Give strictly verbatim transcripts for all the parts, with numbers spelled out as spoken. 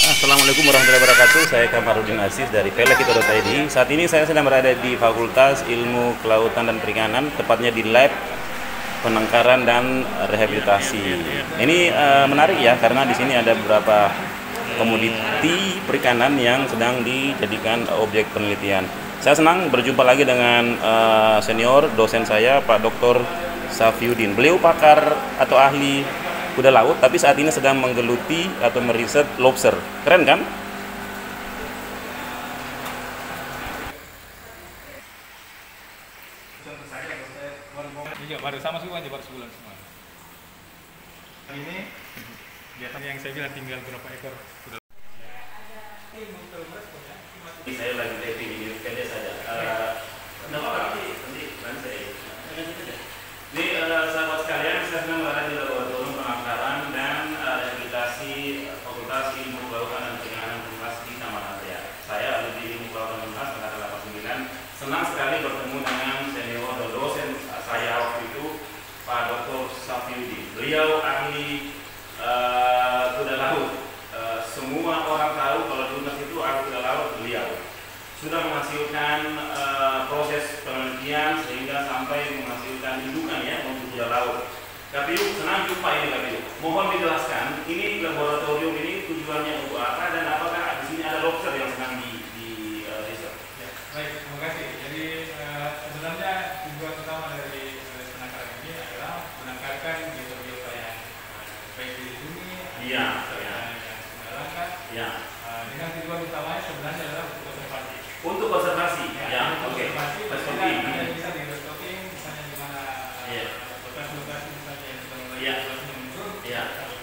Assalamualaikum warahmatullahi wabarakatuh. Saya Kamarudin Aziz dari velekito titik I D. Saat ini saya sedang berada di Fakultas Ilmu Kelautan dan Perikanan, tepatnya di lab penangkaran dan rehabilitasi. Ini uh, menarik ya, karena di sini ada beberapa komoditi perikanan yang sedang dijadikan objek penelitian. Saya senang berjumpa lagi dengan uh, senior dosen saya, Pak Doktor Safiuddin. Beliau pakar atau ahli kuda laut, tapi saat ini sedang menggeluti atau meriset lobster. Keren kan? Iya, baru sama semua aja, baru sebulan semua. Ini biasanya yang saya bilang tinggal berapa ekor. Sudah. Saya lagi lihat video pendek saja. Tidak apa-apa, nanti nanti saya. Ini sahabat sekalian, saya sedang berada di laboratorium penangkaran dan rehabilitasi Fakultas Ilmu Kelautan dan Perikanan Unhas di Taman Area. Saya alumni Ilmu Kelautan Unhas angkatan delapan puluh sembilan. Senang sekali bertemu dengan senior dan dosen saya waktu itu, Pak Doktor Safiuddin. Beliau ahli uh, kuda laut. Uh, semua orang tahu kalau di Unhas itu ahli kuda laut beliau. Sudah menghasilkan uh, proses penelitian sehingga sampai menghasilkan indukan ya untuk kuda laut. K P U, senang jumpa ini K P U. Mohon dijelaskan, ini laboratorium ini tujuannya untuk apa dan apakah di sini ada lobster yang sedang di, di uh, riset? Ya, baik, terima kasih. Jadi uh, sebenarnya tujuan utama dari uh, penangkaran ini adalah menangkarkan biota-biota yang uh, baik dilindungi, Iya, ya, ya. yang langka. Ya. Uh, dengan tujuan utamanya sebenarnya adalah untuk konservasi. Untuk konservasi, ya, ya oke. okay. Konservasi, Ada yang bisa di restocking, misalnya di mana Iya. lokasi-lokasi misalnya yang sudah mulai Iya. menurun. Iya.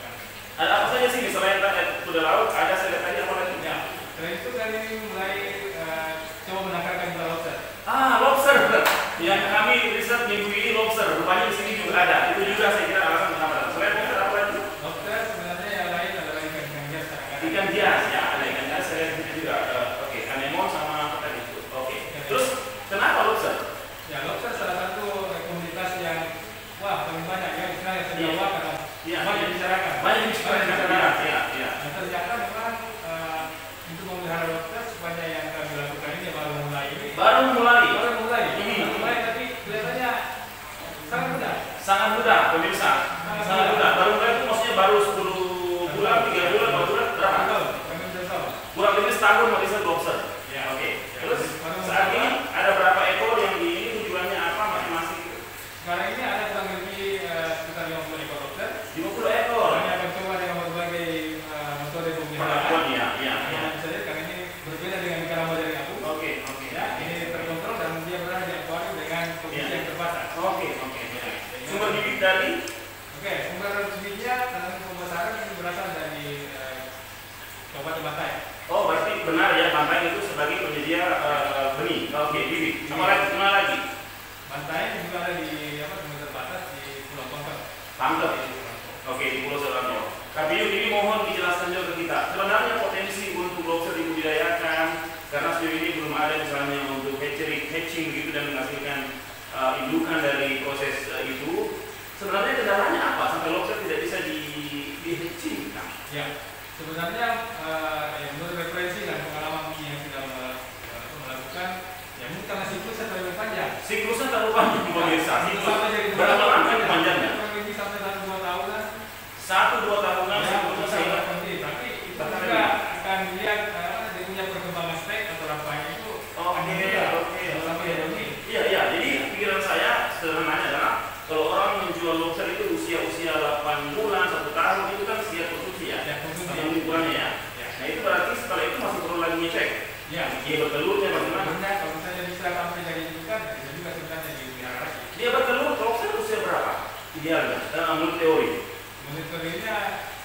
Ada apa saja sih selain kuda laut? Ada saya lihat tadi apa lagi? Ya, setelah itu kami mulai uh, coba menangkarkan juga lobster. Ah, lobster. Yang kami riset minggu ini lobster. Rupanya di sini juga ada. Itu juga saya kira alasan kenapa. Selain lobster apa lagi? Lobster sebenarnya yang lain adalah ikan-ikan hias. Ikan hias, ya ada ikan hias. Saya lihat di sini juga. Uh, Oke, okay. Anemon sama apa tadi itu? Oke. Okay. Terus kenapa lobster? Ya, lobster salah satu komunitas yang wah paling banyak ya, misalnya yang Iya. Jawa kan. Iya. Banyak dibicarakan. Banyak dibicarakan. Iya, iya, iya. Nah, ternyata memang uh, untuk memelihara lobster sepanjang yang kami lakukan ini baru mulai ini. Baru mulai. Baru mulai. Ini. Baru mulai tapi kelihatannya sangat mudah. Sangat mudah, pemirsa. Sangat Sangat mudah. Baru mulai itu maksudnya baru sepuluh bulan, tiga bulan, empat bulan, berapa? Tahun. Kami sudah tahu. Kurang lebih setahun meriset lobster. Ya. Oke. Ya. Terus Baru saat mencoba. ini ada berapa ekor yang di ini tujuannya apa masing-masing? Sekarang ini ada kurang lebih uh, sekitar lima puluh ekor lobster. lima puluh ekor. Kami akan coba dengan berbagai uh, metode pemeliharaan. Perlakuan ya, iya, iya. Yang bisa lihat karena ini berbeda dengan ikan rawa dari aku. Oke, oke. Ya, ini terkontrol dan dia berada di akuarium dengan kondisi Ya. yang terbatas. Oke, oke. Sumber bibit dari Oke, sumber bibitnya dalam pembesaran ini berasal dari uh, Kabupaten Bantai. Oh, berarti benar ya Bantai itu sebagai penyedia uh, benih. Oke, bibit. Apa lagi? Mana lagi? Bantai juga ada di apa sumber terbatas di Pulau Pangkep. Pangkep. Oke, di Pulau Selandia. K P U ini mohon dijelaskan juga ke kita. Sebenarnya potensi untuk lobster dibudidayakan karena sejauh ini belum ada misalnya untuk hatchery, hatching gitu dan menghasilkan uh, indukan dari proses uh, itu. Sebenarnya kendalanya apa sampai lobster tidak bisa di di hatching? Nah. Ya, sebenarnya uh, ya, menurut referensi dan pengalaman kami yang sudah uh, melakukan, ya mungkin karena siklusnya terlalu panjang. Siklusnya terlalu panjang pemirsa. Siklus Sampai jadi dua berapa tahun lama itu panjangnya? Kurang lebih sampai satu dua tahunan. Satu dua tahunan Ya, siklusnya bisa sehingga berhenti. Tapi itu bahkan juga lebih. akan dilihat uh, dia punya perkembangan stek atau rapanya itu. Oh, akan iya, juga oke, sampai oke. ini. Iya, iya. Jadi pikiran saya sederhananya adalah kalau orang menjual lobster itu usia-usia delapan bulan, satu tahun itu kan siap konsumsi ya. Ya, konsumsi. Atau ukurannya ya. Ya. Nah itu berarti setelah itu masih perlu lagi ngecek. Ya, Dia bertelurnya bagaimana? sebenarnya kalau misalnya bisa sampai jadi indukan, bisa juga sebenarnya dipelihara lagi. Dia bertelur lobster usia berapa? Idealnya, uh, menurut teori. Menurut teorinya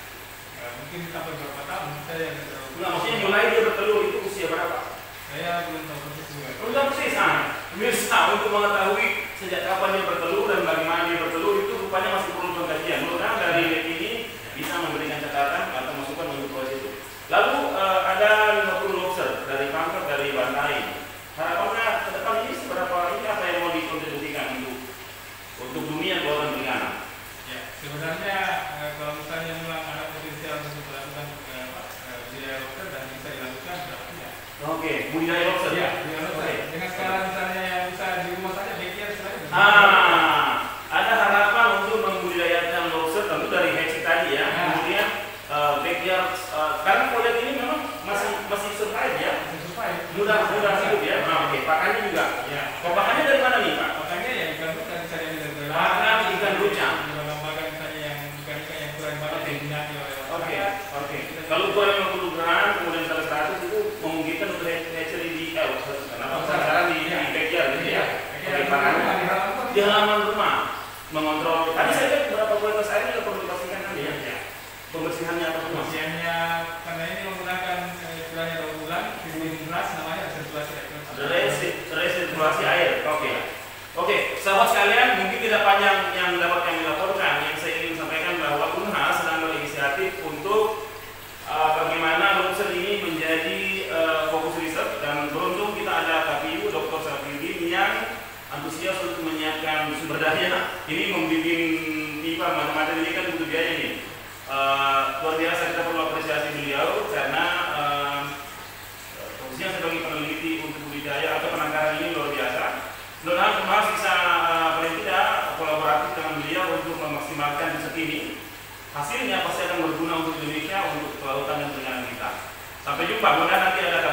ya, mungkin sampai berapa tahun saya yang terlalu. Nah, maksudnya mulai dia bertelur itu usia berapa? Saya belum tahu persis juga. Untuk persis, nah, bisa untuk mengetahui sejak kapan dia bertelur dan bagaimana dia bertelur itu rupanya masih perlu pengkajian. Mudah-mudahan dari lab ini bisa memberikan catatan atau masukan untuk proses itu. Lalu uh, ada lima puluh lobster dari Pangkep, dari Bantai. Harapannya ke depan ini seberapa ini apa yang mau dikontribusikan untuk untuk dunia kelautan perikanan? Ya, sebenarnya eh, kalau misalnya memang ada potensial untuk melakukan eh, apa, eh, budidaya lobster Oke, budidaya lobster. Ya, dengan lobster. Oke. Dengan skala misalnya yang bisa di rumah saja, backyard sebenarnya. Ah, ada harapan untuk membudidayakan lobster tentu dari hatching tadi ya. Ya. Kemudian uh, backyard, uh, karena proyek ini memang masih masih survive ya, Supaya mudah mudah hidup ya. Nah, oke, pakannya juga. Ya. Oh, pakannya dari mana nih Pak? Makanya ya ikan ruca misalnya yang dari Pakan ikan ruca. lembaga misalnya yang ikan-ikan yang kurang banyak Oke. diminati oleh Oke, masyarakat. oke. Kalau ukuran lima puluh gram, kemudian salah seratus itu memungkinkan untuk hatchery di eh, kenapa? Sekarang di, di backyard gitu ya. Oke, pakannya di halaman rumah, mengontrol. Tadi saya lihat beberapa kualitas air juga perlu dipastikan tadi ya. Ya. Pembersihannya apa semua? Pembersihannya karena ini menggunakan eh, istilahnya daur ulang, timbun beras namanya resirkulasi air. Resi- resirkulasi air. Oke. Oke, sahabat sekalian, mungkin tidak panjang yang dapat kami laporkan. Yang saya ingin sampaikan bahwa Unhas sedang berinisiatif untuk uh, bagaimana lobster ini menjadi uh, fokus riset, dan beruntung kita ada K P U Doktor Safidin yang antusias untuk menyiapkan sumber daya. Ini membimbing pipa macam-macam ini kan butuh biaya nih. Uh, luar biasa, kita perlu apresiasi beliau karena uh, khususnya sebagai peneliti untuk budidaya atau penangkaran ini luar biasa. Mudah-mudahan Unhas bisa uh, paling tidak kolaboratif dengan beliau untuk memaksimalkan riset ini. Hasilnya pasti akan berguna untuk Indonesia, untuk kelautan dan perikanan kita. Sampai jumpa, mudah-mudahan nanti ada